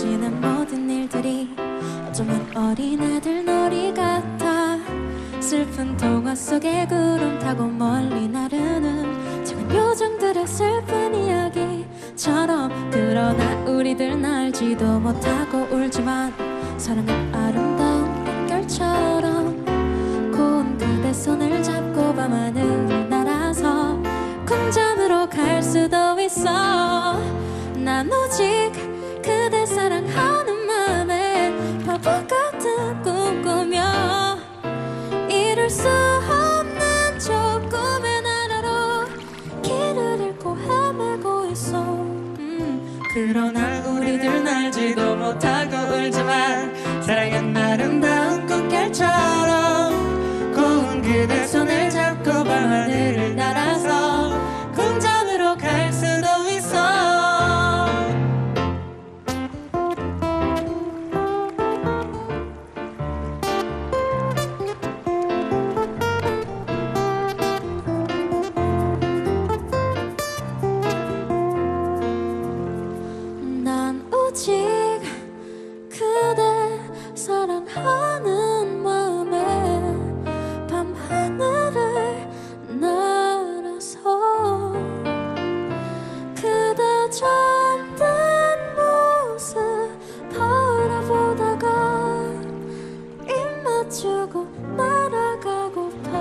벌어지는 모든 일들이 어쩌면 어린아들 놀이 같아. 슬픈 동화 속에 구름 타고 멀리 나르는 작은 요정들의 슬픈 이야기처럼. 그러나 우리들은 알지도 못하고 울지만 사랑은 아름다운 꽃결처럼. 고운 그대 손을 잡고 밤하늘을 날아서 궁전으로 갈 수도 있어. 난 오직 그대 사랑하는 마음에 바보 같은 꿈 꾸며 이룰 수 없는 저 꿈의 나라로 길을 잃고 헤매고 있어. 그러나 우리들은 알지도 못하고 울지만 사랑은 아름다운 꽃결처럼. 고운 그대 손을 잡고 밤하늘을 날아서 궁전으로 갈 수도 있어. 난 오직 그대 사랑하는 마음에 밤하늘을 날아서 그대 잠든 모습 바라보다가 입 맞추고 날아가고파.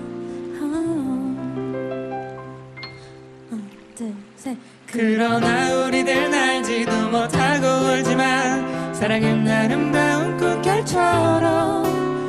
하나 둘 셋. 그러나 우리들 알지도 못하고 울지만 사랑은 아름다운 꽃결처럼.